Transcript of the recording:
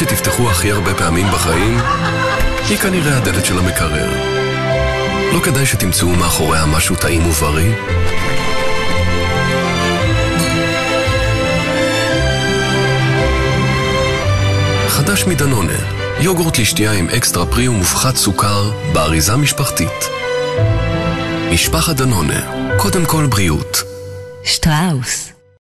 שתפתחו הכי הרבה פעמים בחיים היא כנראה הדלת של המקרר. לא כדאי שתמצאו מאחוריה משהו טעים ובריא? חדש מדנונה, יוגורט לשתייה עם אקסטרה פרי ומופחת סוכר באריזה משפחתית. משפחת דנונה, קודם כל בריאות. שטראוס.